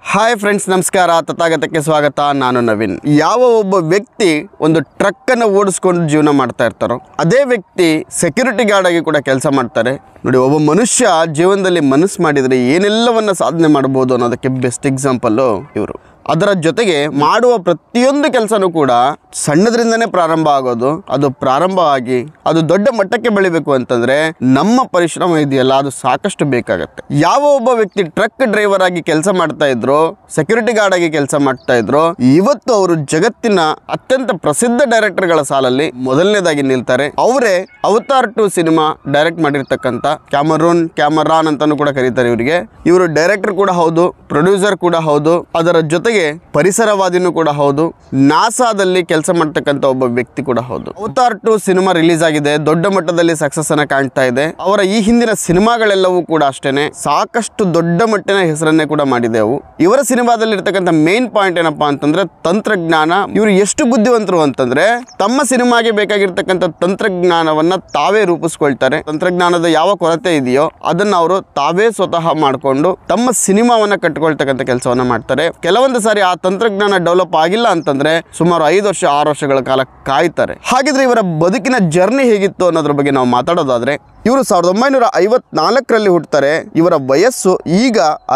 Hi friends, ನಮಸ್ಕಾರ. ತಥಾಗತಕ್ಕೆ ಸ್ವಾಗತ. ನಾನು ನವೀನ್. ಯಾವ ಒಬ್ಬ ವ್ಯಕ್ತಿ ಒಂದು ಟ್ರಕ್ ಅನ್ನು ಓಡಿಸ್ಕೊಂಡು ಜೀವನ ಮಾಡ್ತಾ ಇರ್ತಾರೋ ಅದೇ ವ್ಯಕ್ತಿ ಸೆಕ್ಯೂರಿಟಿ ಗಾರ್ಡ್ ಆಗಿ ಕೂಡ ಕೆಲಸ ಮಾಡ್ತಾರೆ. ನೋಡಿ, ಒಬ್ಬ ಮನುಷ್ಯ ಜೀವನದಲ್ಲಿ ಮನಸ್ಸು ಮಾಡಿದರೆ ಏನೆಲ್ಲವನ್ನ ಸಾಧನೆ ಮಾಡಬಹುದು ಅನ್ನೋದಕ್ಕೆ ಬೆಸ್ಟ್ ಎಕ್ಸಾಂಪಲ್ಲು ಇವರು. ಅದರ ಜೊತೆಗೆ ಮಾಡುವ ಪ್ರತಿಯೊಂದು ಕೆಲಸನೂ ಕೂಡ ಸಣ್ಣದ್ರಿಂದನೇ ಪ್ರಾರಂಭ ಆಗೋದು. ಅದು ಪ್ರಾರಂಭವಾಗಿ ಅದು ದೊಡ್ಡ ಮಟ್ಟಕ್ಕೆ ಬೆಳಿಬೇಕು ಅಂತಂದ್ರೆ ನಮ್ಮ ಪರಿಶ್ರಮ ಇದೆಯಲ್ಲ, ಅದು ಸಾಕಷ್ಟು ಬೇಕಾಗತ್ತೆ. ಯಾವ ಒಬ್ಬ ವ್ಯಕ್ತಿ ಟ್ರಕ್ ಡ್ರೈವರ್ ಆಗಿ ಕೆಲಸ ಮಾಡ್ತಾ ಇದ್ರು, ಸೆಕ್ಯೂರಿಟಿ ಗಾರ್ಡ್ ಆಗಿ ಕೆಲಸ ಮಾಡ್ತಾ ಇದ್ರು, ಇವತ್ತು ಅವರು ಜಗತ್ತಿನ ಅತ್ಯಂತ ಪ್ರಸಿದ್ಧ ಡೈರೆಕ್ಟರ್ಗಳ ಸಾಲಲ್ಲಿ ಮೊದಲನೇದಾಗಿ ನಿಲ್ತಾರೆ. ಅವರೇ ಅವತಾರ್ 2 ಸಿನಿಮಾ ಡೈರೆಕ್ಟ್ ಮಾಡಿರ್ತಕ್ಕಂಥ ಕ್ಯಾಮರಾನ್ ಅಂತಾನೂ ಕೂಡ ಕರೀತಾರೆ ಇವರಿಗೆ. ಇವರು ಡೈರೆಕ್ಟರ್ ಕೂಡ ಹೌದು, ಪ್ರೊಡ್ಯೂಸರ್ ಕೂಡ ಹೌದು, ಅದರ ಜೊತೆಗೆ ಪರಿಸರವಾದಿನೂ ಕೂಡ ಹೌದು, ನಾಸಾದಲ್ಲಿ ಕೆಲಸ ಮಾಡ್ತಕ್ಕಂಥ ಒಬ್ಬ ವ್ಯಕ್ತಿ ಕೂಡ ಹೌದು. ಅವತಾರ್ 2 ಸಿನಿಮಾ ರಿಲೀಸ್ ಆಗಿದೆ, ದೊಡ್ಡ ಮಟ್ಟದಲ್ಲಿ ಸಕ್ಸಸ್ ಅನ್ನ ಕಾಣ್ತಾ ಇದೆ. ಅವರ ಈ ಹಿಂದಿನ ಸಿನಿಮಾಗಳೆಲ್ಲವೂ ಕೂಡ ಅಷ್ಟೇನೆ ಸಾಕಷ್ಟು ದೊಡ್ಡ ಮಟ್ಟಿನ ಹೆಸರನ್ನೇ ಕೂಡ ಮಾಡಿದೆ ಅವು. ಇವರ ಸಿನಿಮಾದಲ್ಲಿ ಇರ್ತಕ್ಕಂಥ ಮೇನ್ ಪಾಯಿಂಟ್ ಏನಪ್ಪಾ ಅಂತಂದ್ರೆ ತಂತ್ರಜ್ಞಾನ. ಇವರು ಎಷ್ಟು ಬುದ್ಧಿವಂತರು ಅಂತಂದ್ರೆ ತಮ್ಮ ಸಿನಿಮಾಗೆ ಬೇಕಾಗಿರ್ತಕ್ಕಂಥ ತಂತ್ರಜ್ಞಾನವನ್ನ ತಾವೇ ರೂಪಿಸ್ಕೊಳ್ತಾರೆ. ತಂತ್ರಜ್ಞಾನದ ಯಾವ ಕೊರತೆ ಇದೆಯೋ ಅದನ್ನ ಅವರು ತಾವೇ ಸ್ವತಃ ಮಾಡಿಕೊಂಡು ತಮ್ಮ ಸಿನಿಮಾವನ್ನ ಕಟ್ಕೊಳ್ತಕ್ಕಂಥ ಕೆಲಸವನ್ನ ಮಾಡ್ತಾರೆ. ಕೆಲವೊಂದು ಸಾರಿ ಆ ತಂತ್ರಜ್ಞಾನ ಡೆವಲಪ್ ಆಗಿಲ್ಲ ಅಂತಂದ್ರೆ ಸುಮಾರು 5 ವರ್ಷ 6 ವರ್ಷಗಳ ಕಾಲ ಕಾಯ್ತಾರೆ. ಹಾಗಿದ್ರೆ ಇವರ ಬದುಕಿನ ಜರ್ನಿ ಹೇಗಿತ್ತು ಅನ್ನೋದ್ರ ಬಗ್ಗೆ ನಾವು ಮಾತಾಡೋದಾದ್ರೆ, ಇವರು 1954ರಲ್ಲಿ ಹುಟ್ಟುತ್ತಾರೆ. ಇವರ ವಯಸ್ಸು ಈಗ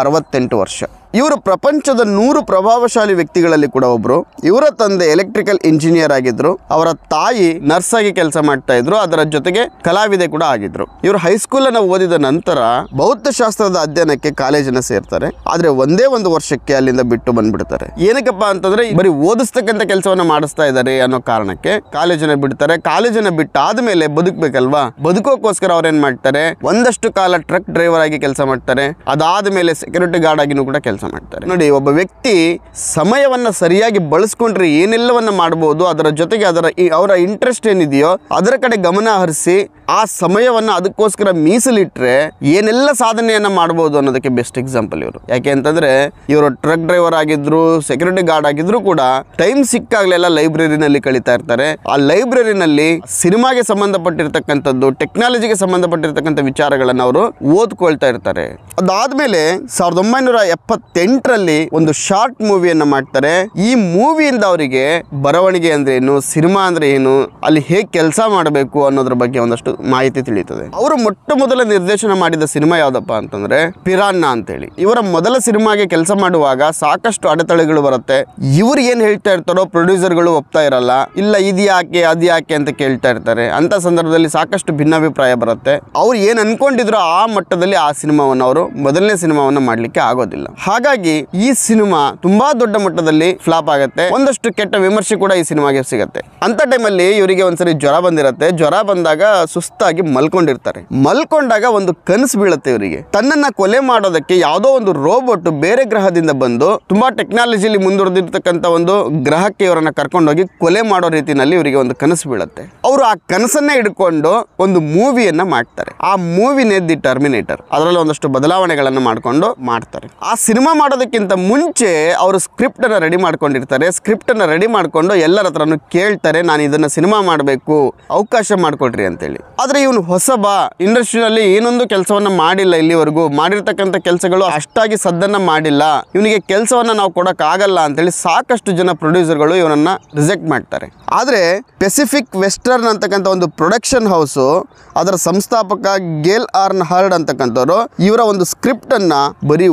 68 ವರ್ಷ. ಇವರು ಪ್ರಪಂಚದ 100 ಪ್ರಭಾವಶಾಲಿ ವ್ಯಕ್ತಿಗಳಲ್ಲಿ ಕೂಡ ಒಬ್ಬರು. ಇವರ ತಂದೆ ಎಲೆಕ್ಟ್ರಿಕಲ್ ಇಂಜಿನಿಯರ್ ಆಗಿದ್ರು, ಅವರ ತಾಯಿ ನರ್ಸ್ ಆಗಿ ಕೆಲಸ ಮಾಡ್ತಾ ಇದ್ರು, ಅದರ ಜೊತೆಗೆ ಕಲಾವಿದೆ ಕೂಡ ಆಗಿದ್ರು. ಇವರು ಹೈಸ್ಕೂಲ್ ಅನ್ನು ಓದಿದ ನಂತರ ಭೌತಶಾಸ್ತ್ರದ ಅಧ್ಯಯನಕ್ಕೆ ಕಾಲೇಜನ್ನ ಸೇರ್ತಾರೆ. ಆದ್ರೆ ಒಂದೇ ಒಂದು ವರ್ಷಕ್ಕೆ ಅಲ್ಲಿಂದ ಬಿಟ್ಟು ಬಂದ್ಬಿಡ್ತಾರೆ. ಏನಕ್ಕಪ್ಪ ಅಂತಂದ್ರೆ ಬರೀ ಓದಿಸ್ತಕ್ಕಂಥ ಕೆಲಸವನ್ನ ಮಾಡಿಸ್ತಾ ಇದ್ದಾರೆ ಅನ್ನೋ ಕಾರಣಕ್ಕೆ ಕಾಲೇಜನ್ನ ಬಿಡ್ತಾರೆ. ಕಾಲೇಜನ್ನ ಬಿಟ್ಟಾದ್ಮೇಲೆ ಬದುಕಬೇಕಲ್ವಾ, ಬದುಕೋಕ್ಕೋಸ್ಕರ ಅವ್ರೇನ್ ಮಾಡ್ತಾರೆ, ಒಂದಷ್ಟು ಕಾಲ ಟ್ರಕ್ ಡ್ರೈವರ್ ಆಗಿ ಕೆಲಸ ಮಾಡ್ತಾರೆ. ಅದಾದ್ಮೇಲೆ ಸೆಕ್ಯೂರಿಟಿ ಗಾರ್ಡ್ ಆಗಿನೂ ಕೂಡ ಕೆಲಸ ಮಾಡ್ತಾರೆ. ನೋಡಿ, ಒಬ್ಬ ವ್ಯಕ್ತಿ ಸಮಯವನ್ನ ಸರಿಯಾಗಿ ಬಳಸ್ಕೊಂಡ್ರೆ ಏನೆಲ್ಲವನ್ನ ಮಾಡಬಹುದು. ಅದರ ಜೊತೆಗೆ ಅವರ ಇಂಟ್ರೆಸ್ಟ್ ಏನಿದೆಯೋ ಅದರ ಕಡೆ ಗಮನ ಹರಿಸಿ ಆ ಸಮಯವನ್ನ ಅದಕ್ಕೋಸ್ಕರ ಮೀಸಲಿಟ್ರೆ ಏನೆಲ್ಲ ಸಾಧನೆಯನ್ನ ಮಾಡಬಹುದು ಅನ್ನೋದಕ್ಕೆ ಬೆಸ್ಟ್ ಎಕ್ಸಾಂಪಲ್ ಇವರು. ಯಾಕೆ ಅಂತಂದ್ರೆ ಇವರು ಟ್ರಕ್ ಡ್ರೈವರ್ ಆಗಿದ್ರು, ಸೆಕ್ಯೂರಿಟಿ ಗಾರ್ಡ್ ಆಗಿದ್ರು ಕೂಡ ಟೈಮ್ ಸಿಕ್ಕಾಗ್ಲೆಲ್ಲ ಲೈಬ್ರರಿನಲ್ಲಿ ಕಳೀತಾ ಇರ್ತಾರೆ. ಆ ಲೈಬ್ರರಿನಲ್ಲಿ ಸಿನಿಮಾಗೆ ಸಂಬಂಧಪಟ್ಟಿರ್ತಕ್ಕಂಥದ್ದು, ಟೆಕ್ನಾಲಜಿಗೆ ಸಂಬಂಧಪಟ್ಟಿರ್ತಕ್ಕಂಥ ವಿಚಾರಗಳನ್ನ ಅವರು ಓದ್ಕೊಳ್ತಾ ಇರ್ತಾರೆ. ಅದಾದ್ಮೇಲೆ 1978ರಲ್ಲಿ ಒಂದು ಶಾರ್ಟ್ ಮೂವಿಯನ್ನ ಮಾಡ್ತಾರೆ. ಈ ಮೂವಿಯಿಂದ ಅವರಿಗೆ ಬರವಣಿಗೆ ಅಂದ್ರೆ ಏನು, ಸಿನಿಮಾ ಅಂದ್ರೆ ಏನು, ಅಲ್ಲಿ ಹೇಗೆ ಕೆಲಸ ಮಾಡಬೇಕು ಅನ್ನೋದ್ರ ಬಗ್ಗೆ ಒಂದಷ್ಟು ಮಾಹಿತಿ ತಿಳಿಯುತ್ತದೆ. ಅವರು ಮೊಟ್ಟ ಮೊದಲ ನಿರ್ದೇಶನ ಮಾಡಿದ ಸಿನಿಮಾ ಯಾವ್ದಪ್ಪ ಅಂತಂದ್ರೆ ಪಿರಾನ್ನ ಅಂತೇಳಿ. ಇವರ ಮೊದಲ ಸಿನಿಮಾಗೆ ಕೆಲಸ ಮಾಡುವಾಗ ಸಾಕಷ್ಟು ಅಡೆತಡೆಗಳು ಬರುತ್ತೆ. ಇವ್ರು ಏನ್ ಹೇಳ್ತಾ ಇರ್ತಾರೋ ಪ್ರೊಡ್ಯೂಸರ್ಗಳು ಒಪ್ತಾ ಇರಲ್ಲ. ಇಲ್ಲ, ಇದ್ಯಾಕೆ ಅದ್ಯಾಕೆ ಅಂತ ಕೇಳ್ತಾ ಇರ್ತಾರೆ. ಅಂತ ಸಂದರ್ಭದಲ್ಲಿ ಸಾಕಷ್ಟು ಭಿನ್ನಾಭಿಪ್ರಾಯ ಬರುತ್ತೆ. ಅವ್ರು ಏನ್ ಅನ್ಕೊಂಡಿದ್ರು ಆ ಮಟ್ಟದಲ್ಲಿ ಆ ಸಿನಿಮಾವನ್ನು ಅವರು ಮೊದಲನೇ ಸಿನಿಮಾವನ್ನ ಮಾಡ್ಲಿಕ್ಕೆ ಆಗೋದಿಲ್ಲ. ಹಾಗಾಗಿ ಈ ಸಿನಿಮಾ ತುಂಬಾ ದೊಡ್ಡ ಮಟ್ಟದಲ್ಲಿ ಫ್ಲಾಪ್ ಆಗುತ್ತೆ. ಒಂದಷ್ಟು ಕೆಟ್ಟ ವಿಮರ್ಶೆ ಕೂಡ ಈ ಸಿನಿಮಾಗೆ ಸಿಗುತ್ತೆ. ಅಂತ ಟೈಮಲ್ಲಿ ಇವರಿಗೆ ಒಂದ್ಸರಿ ಜ್ವರ ಬಂದಿರುತ್ತೆ. ಜ್ವರ ಬಂದಾಗ ಸುಸ್ತಾಗಿ ಮಲ್ಕೊಂಡಿರ್ತಾರೆ. ಮಲ್ಕೊಂಡಾಗ ಒಂದು ಕನಸು ಬೀಳುತ್ತೆ ಇವರಿಗೆ. ತನ್ನನ್ನ ಕೊಲೆ ಮಾಡೋದಕ್ಕೆ ಯಾವುದೋ ಒಂದು ರೋಬೋಟ್ ಬೇರೆ ಗ್ರಹದಿಂದ ಬಂದು ತುಂಬಾ ಟೆಕ್ನಾಲಜಿಲಿ ಮುಂದುವರೆದಿರ್ತಕ್ಕಂಥ ಒಂದು ಗ್ರಹಕ್ಕೆ ಇವರನ್ನ ಕರ್ಕೊಂಡೋಗಿ ಕೊಲೆ ಮಾಡೋ ರೀತಿಯಲ್ಲಿ ಇವರಿಗೆ ಒಂದು ಕನಸು ಬೀಳುತ್ತೆ. ಅವರು ಆ ಕನಸನ್ನೇ ಹಿಡ್ಕೊಂಡು ಒಂದು ಮೂವಿಯನ್ನ ಮಾಡ್ತಾರೆ. ಆ ಮೂವಿನೇ ದಿ ಟರ್ಮಿನೇಟರ್. ಅದರಲ್ಲಿ ಒಂದಷ್ಟು ಬದಲಾವಣೆಗಳನ್ನ ಮಾಡ್ಕೊಂಡು ಮಾಡ್ತಾರೆ. ಆ ಸಿನಿಮಾ ಮಾಡೋದಕ್ಕಿಂತ ಮುಂಚೆ ಅವರು ಸ್ಕ್ರಿಪ್ಟ್ ಅನ್ನ ರೆಡಿ ಮಾಡ್ಕೊಂಡಿರ್ತಾರೆ. ಸ್ಕ್ರಿಪ್ಟ್ ಅನ್ನ ರೆಡಿ ಮಾಡ್ಕೊಂಡು ಎಲ್ಲರ ಹತ್ರನು ಕೇಳ್ತಾರೆ, ನಾನು ಇದನ್ನ ಸಿನಿಮಾ ಮಾಡಬೇಕು, ಅವಕಾಶ ಮಾಡ್ಕೊಡ್ರಿ ಅಂತೇಳಿ. ಆದ್ರೆ ಇವನು ಹೊಸಬ, ಇಂಡಸ್ಟ್ರಿಯಲ್ಲಿ ಏನೊಂದು ಕೆಲಸವನ್ನ ಮಾಡಿಲ್ಲ, ಇಲ್ಲಿವರೆಗೂ ಮಾಡಿರ್ತಕ್ಕಂಥ ಕೆಲಸಗಳು ಅಷ್ಟಾಗಿ ಸದ್ದನ್ನ ಮಾಡಿಲ್ಲ, ಇವನಿಗೆ ಕೆಲಸವನ್ನ ನಾವು ಕೊಡಕ್ ಆಗಲ್ಲ ಅಂತೇಳಿ ಸಾಕಷ್ಟು ಜನ ಪ್ರೊಡ್ಯೂಸರ್ಗಳು ಇವನನ್ನ ರಿಜೆಕ್ಟ್ ಮಾಡ್ತಾರೆ. ಆದ್ರೆ ಪೆಸಿಫಿಕ್ ವೆಸ್ಟರ್ನ್ ಅಂತಕ್ಕಂಥ ಒಂದು ಪ್ರೊಡಕ್ಷನ್ ಹೌಸ್, ಅದರ ಸಂಸ್ಥಾಪಕ ಗೇಲ್ ಆರ್ನ್ ಹರ್ಡ್ ಅಂತಕ್ಕಂಥವ್ರು ಇವರ ಒಂದು ಸ್ಕ್ರಿಪ್ಟ್ ಅನ್ನ ಬರೀ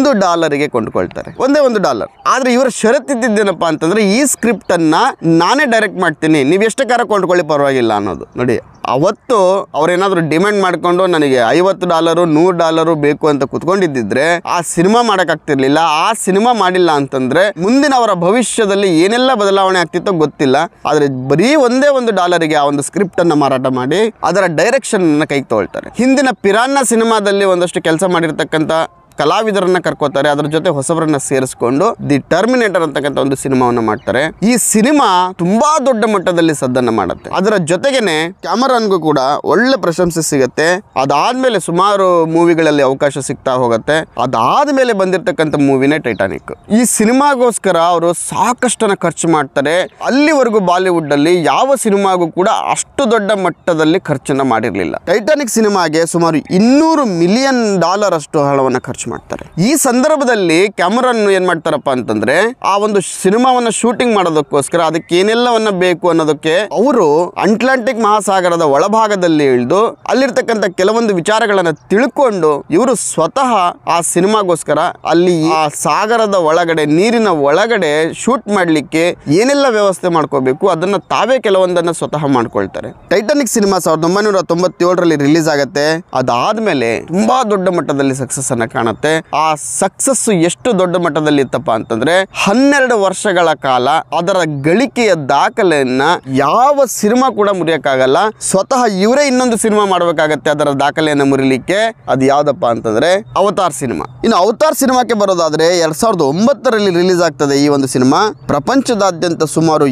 $1 ಕೊಂಡ್ಕೊಳ್ತಾರೆ. ಒಂದೇ $1. ಆದ್ರೆ ಇವರ ಷರತ್ತಿದ್ದೇನಪ್ಪ ಅಂತಂದ್ರೆ ಈ ಸ್ಕ್ರಿಪ್ಟ್ ಅನ್ನ ನಾನೇ ಡೈರೆಕ್ಟ್ ಮಾಡ್ತೀನಿ, ನೀವು ಎಷ್ಟಕ್ಕಾರ ಕೊಂಡ್ಕೊಳ್ಳಿ ಪರವಾಗಿಲ್ಲ ಅನ್ನೋದು. ನೋಡಿ, ಅವತ್ತು ಅವ್ರೇನಾದ್ರು ಡಿಮ್ಯಾಂಡ್ ಮಾಡ್ಕೊಂಡು ನನಗೆ $50 $100 ಬೇಕು ಅಂತ ಕುತ್ಕೊಂಡಿದ್ದಿದ್ರೆ ಆ ಸಿನಿಮಾ ಮಾಡಕ್ಕಾಗ್ತಿರ್ಲಿಲ್ಲ. ಆ ಸಿನಿಮಾ ಮಾಡಿಲ್ಲ ಅಂತಂದ್ರೆ ಮುಂದಿನ ಅವರ ಭವಿಷ್ಯದಲ್ಲಿ ಏನೆಲ್ಲ ಬದಲಾವಣೆ ಆಗ್ತಿತ್ತೋ ಗೊತ್ತಿಲ್ಲ. ಆದ್ರೆ ಬರೀ ಒಂದೇ $1 ಆ ಒಂದು ಸ್ಕ್ರಿಪ್ಟ್ ಅನ್ನ ಮಾರಾಟ ಮಾಡಿ ಅದರ ಡೈರೆಕ್ಷನ್ ಅನ್ನ ಕೈಗೆ ತಗೊಳ್ತಾರೆ. ಹಿಂದಿನ ಪಿರಾನ್ನ ಸಿನಿಮಾದಲ್ಲಿ ಒಂದಷ್ಟು ಕೆಲಸ ಮಾಡಿರ್ತಕ್ಕಂಥ ಕಲಾವಿದರನ್ನ ಕರ್ಕೋತಾರೆ. ಅದರ ಜೊತೆ ಹೊಸಬರನ್ನ ಸೇರಿಸ್ಕೊಂಡು ದಿ ಟರ್ಮಿನೇಟರ್ ಅಂತಕ್ಕಂಥ ಒಂದು ಸಿನಿಮಾವನ್ನ ಮಾಡ್ತಾರೆ. ಈ ಸಿನಿಮಾ ತುಂಬಾ ದೊಡ್ಡ ಮಟ್ಟದಲ್ಲಿ ಸದ್ದನ್ನ ಮಾಡುತ್ತೆ. ಅದರ ಜೊತೆಗೇನೆ ಕ್ಯಾಮರಾನ್ಗೂ ಕೂಡ ಒಳ್ಳೆ ಪ್ರಶಂಸೆ ಸಿಗುತ್ತೆ. ಅದಾದ್ಮೇಲೆ ಸುಮಾರು ಮೂವಿಗಳಲ್ಲಿ ಅವಕಾಶ ಸಿಗ್ತಾ ಹೋಗುತ್ತೆ. ಅದಾದ್ಮೇಲೆ ಬಂದಿರತಕ್ಕಂಥ ಮೂವಿನೇ ಟೈಟಾನಿಕ್. ಈ ಸಿನಿಮಾಗೋಸ್ಕರ ಅವರು ಸಾಕಷ್ಟನ್ನ ಖರ್ಚು ಮಾಡ್ತಾರೆ. ಅಲ್ಲಿವರೆಗೂ ಬಾಲಿವುಡ್ ಅಲ್ಲಿ ಯಾವ ಸಿನಿಮಾಗೂ ಕೂಡ ಅಷ್ಟು ದೊಡ್ಡ ಮಟ್ಟದಲ್ಲಿ ಖರ್ಚನ್ನ ಮಾಡಿರಲಿಲ್ಲ. ಟೈಟಾನಿಕ್ ಸಿನಿಮಾಗೆ ಸುಮಾರು $200 ಮಿಲಿಯನ್ ಅಷ್ಟು ಹಣವನ್ನು ಖರ್ಚು ಮಾಡ್ತಾರೆ. ಈ ಸಂದರ್ಭದಲ್ಲಿ ಕ್ಯಾಮರಾನ್ ಏನ್ ಮಾಡ್ತಾರಪ್ಪ ಅಂತಂದ್ರೆ ಆ ಒಂದು ಸಿನಿಮಾವನ್ನ ಶೂಟಿಂಗ್ ಮಾಡೋದಕ್ಕೋಸ್ಕರ ಅದಕ್ಕೆ ಏನೆಲ್ಲವನ್ನ ಬೇಕು ಅನ್ನೋದಕ್ಕೆ ಅವರು ಅಟ್ಲಾಂಟಿಕ್ ಮಹಾಸಾಗರದ ಒಳಭಾಗದಲ್ಲಿ ಇಳಿದು ಅಲ್ಲಿರ್ತಕ್ಕಂಥ ಕೆಲವೊಂದು ವಿಚಾರಗಳನ್ನ ತಿಳ್ಕೊಂಡು ಇವರು ಸ್ವತಃ ಆ ಸಿನಿಮಾಗೋಸ್ಕರ ಅಲ್ಲಿ ಆ ಸಾಗರದ ಒಳಗಡೆ ನೀರಿನ ಒಳಗಡೆ ಶೂಟ್ ಮಾಡ್ಲಿಕ್ಕೆ ಏನೆಲ್ಲ ವ್ಯವಸ್ಥೆ ಮಾಡ್ಕೋಬೇಕು ಅದನ್ನ ತಾವೇ ಕೆಲವೊಂದನ್ನ ಸ್ವತಃ ಮಾಡ್ಕೊಳ್ತಾರೆ. ಟೈಟಾನಿಕ್ ಸಿನಿಮಾ 1997ರಲ್ಲಿ ರಿಲೀಸ್ ಆಗುತ್ತೆ. ಅದಾದ್ಮೇಲೆ ತುಂಬಾ ದೊಡ್ಡ ಮಟ್ಟದಲ್ಲಿ ಸಕ್ಸಸ್ ಅನ್ನ ಕಾಣುತ್ತೆ. ಆ ಸಕ್ಸಸ್ ಎಷ್ಟು ದೊಡ್ಡ ಮಟ್ಟದಲ್ಲಿ ಇತ್ತಪ್ಪ ಅಂತಂದ್ರೆ 12 ವರ್ಷಗಳ ಕಾಲ ಅದರ ಗಳಿಕೆಯ ದಾಖಲೆಯನ್ನ ಯಾವ ಸಿನಿಮಾ ಕೂಡ ಮುರಿಯಕ್ಕಾಗಲ್ಲ. ಸ್ವತಃ ಇವರೇ ಇನ್ನೊಂದು ಸಿನಿಮಾ ಮಾಡಬೇಕಾಗತ್ತೆ ಅದರ ದಾಖಲೆಯನ್ನ ಮುರಿಲಿಕ್ಕೆ. ಅದು ಯಾವ್ದಪ್ಪ ಅಂತಂದ್ರೆ ಅವತಾರ್ ಸಿನಿಮಾ. ಇನ್ನು ಅವತಾರ್ ಸಿನಿಮಾಕ್ಕೆ ಬರೋದಾದ್ರೆ 2009ರಲ್ಲಿ ರಿಲೀಸ್ ಆಗ್ತದೆ. ಈ ಒಂದು ಸಿನಿಮಾ ಪ್ರಪಂಚದಾದ್ಯಂತ ಸುಮಾರು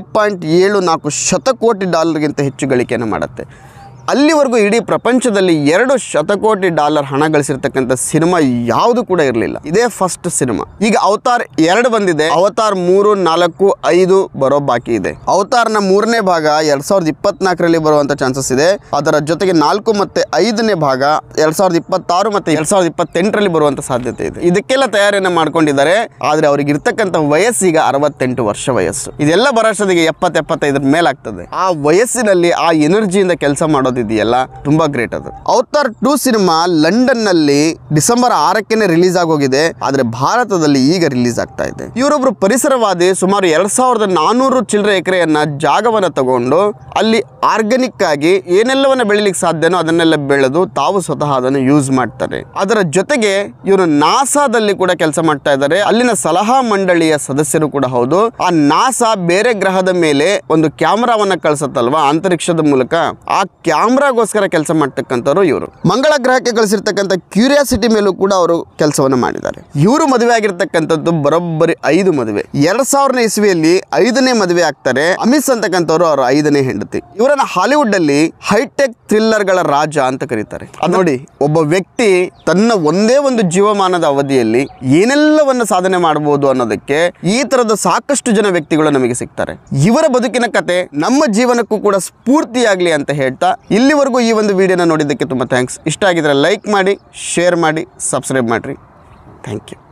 $2.74 ಶತಕೋಟಿ ಹೆಚ್ಚು ಗಳಿಕೆಯನ್ನು ಮಾಡುತ್ತೆ. ಅಲ್ಲಿವರೆಗೂ ಇಡೀ ಪ್ರಪಂಚದಲ್ಲಿ $2 ಶತಕೋಟಿ ಹಣ ಗಳಿಸಿರ್ತಕ್ಕಂಥ ಸಿನಿಮಾ ಯಾವುದು ಕೂಡ ಇರಲಿಲ್ಲ. ಇದೇ ಫಸ್ಟ್ ಸಿನಿಮಾ. ಈಗ ಅವತಾರ್ 2 ಬಂದಿದೆ. ಅವತಾರ್ 3, 4, 5 ಬರೋ ಬಾಕಿ ಇದೆ. ಅವತಾರ್ನ 3ನೇ ಭಾಗ 2024ರಲ್ಲಿ ಬರುವಂತ ಚಾನ್ಸಸ್ ಇದೆ. ಅದರ ಜೊತೆಗೆ 4 ಮತ್ತು 5ನೇ ಭಾಗ 2026 ಮತ್ತು 2028ರಲ್ಲಿ ಬರುವಂತ ಸಾಧ್ಯತೆ ಇದೆ. ಇದಕ್ಕೆಲ್ಲ ತಯಾರಿಯನ್ನು ಮಾಡ್ಕೊಂಡಿದ್ದಾರೆ. ಆದ್ರೆ ಅವ್ರಿಗೆ ಇರ್ತಕ್ಕಂಥ ವಯಸ್ಸೀಗ 68 ವರ್ಷ ವಯಸ್ಸು. ಇದೆಲ್ಲ ಬರೋಷ್ಟೊತ್ತಿಗೆ 70-75 ಮೇಲಾಗ್ತದೆ. ಆ ವಯಸ್ಸಿನಲ್ಲಿ ಆ ಎನರ್ಜಿಯಿಂದ ಕೆಲಸ ಮಾಡೋದು ಇದೆಯಲ್ಲ ತುಂಬಾ ಗ್ರೇಟ್. ಅದು ಅವತಾರ್ 2 ಸಿನಿಮಾ ಲಂಡನ್ ನಲ್ಲಿ ಡಿಸೆಂಬರ್ 6ಕ್ಕೆ ರಿಲೀಸ್ ಆಗೋಗಿದೆ. ಆದ್ರೆ ಭಾರತದಲ್ಲಿ ಈಗ ರಿಲೀಸ್ ಆಗ್ತಾ ಇದೆ. ಇವರೊಬ್ರು ಪರಿಸರವಾದಿ. ಸುಮಾರು 2400 ಚಿಲ್ಲರೆ ಎಕರೆಯನ್ನ ಜಾಗವನ್ನ ತಗೊಂಡು ಅಲ್ಲಿ ಆರ್ಗಾನಿಕ್ ಆಗಿ ಏನೆಲ್ಲವನ್ನ ಬೆಳಿಲಿಕ್ಕೆ ಸಾಧ್ಯನೋ ಅದನ್ನೆಲ್ಲ ಬೆಳೆದು ತಾವು ಸ್ವತಃ ಅದನ್ನು ಯೂಸ್ ಮಾಡ್ತಾರೆ. ಅದರ ಜೊತೆಗೆ ಇವರು ನಾಸಾದಲ್ಲಿ ಕೂಡ ಕೆಲಸ ಮಾಡ್ತಾ ಇದ್ದಾರೆ. ಅಲ್ಲಿನ ಸಲಹಾ ಮಂಡಳಿಯ ಸದಸ್ಯರು ಕೂಡ ಹೌದು. ಆ ನಾಸಾ ಬೇರೆ ಗ್ರಹದ ಮೇಲೆ ಒಂದು ಕ್ಯಾಮರಾವನ್ನ ಕಳಿಸುತ್ತಲ್ವಾ ಅಂತರಿಕ್ಷದ ಮೂಲಕ, ಆ ಕ್ಯಾಮ್ರಾಗೋಸ್ಕರ ಕೆಲಸ ಮಾಡ್ತಕ್ಕಂಥವ್ರು ಇವರು. ಮಂಗಳ ಗ್ರಹಕ್ಕೆ ಕಳಿಸಿರ್ತಕ್ಕಂಥ ಕ್ಯೂರಿಯಾಸಿಟಿ ಮೇಲೂ ಕೂಡ ಅವರು ಕೆಲಸವನ್ನು ಮಾಡಿದ್ದಾರೆ. ಇವರು ಮದುವೆ ಆಗಿರ್ತಕ್ಕಂಥದ್ದು ಬರೋಬ್ಬರಿ 5 ಮದುವೆ. 2000ನೇ ಇಸ್ವಿಯಲ್ಲಿ 5ನೇ ಮದುವೆ ಆಗ್ತಾರೆ. ಅಮಿಸ್ ಅಂತಕ್ಕಂಥವ್ರು ಅವರ 5ನೇ ಹೆಂಡತಿ. ಇವರನ್ನ ಹಾಲಿವುಡ್ ಅಲ್ಲಿ ಹೈಟೆಕ್ ಥ್ರಿಲ್ಲರ್ಗಳ ರಾಜ ಅಂತ ಕರೀತಾರೆ. ಅದು ನೋಡಿ, ಒಬ್ಬ ವ್ಯಕ್ತಿ ತನ್ನ ಒಂದೇ ಒಂದು ಜೀವಮಾನದ ಅವಧಿಯಲ್ಲಿ ಏನೆಲ್ಲವನ್ನ ಸಾಧನೆ ಮಾಡಬಹುದು ಅನ್ನೋದಕ್ಕೆ ಈ ತರದ ಸಾಕಷ್ಟು ಜನ ವ್ಯಕ್ತಿಗಳು ನಮಗೆ ಸಿಗ್ತಾರೆ. ಇವರ ಬದುಕಿನ ಕತೆ ನಮ್ಮ ಜೀವನಕ್ಕೂ ಕೂಡ ಸ್ಫೂರ್ತಿಯಾಗಲಿ ಅಂತ ಹೇಳ್ತಾ ಇಲ್ಲಿವರೆಗೂ ಈ ಒಂದು ವಿಡಿಯೋನ ನೋಡಿದ್ದಕ್ಕೆ ತುಂಬ ಥ್ಯಾಂಕ್ಸ್. ಇಷ್ಟ ಆಗಿದ್ರೆ ಲೈಕ್ ಮಾಡಿ, ಶೇರ್ ಮಾಡಿ, ಸಬ್ಸ್ಕ್ರೈಬ್ ಮಾಡಿರಿ. Thank you.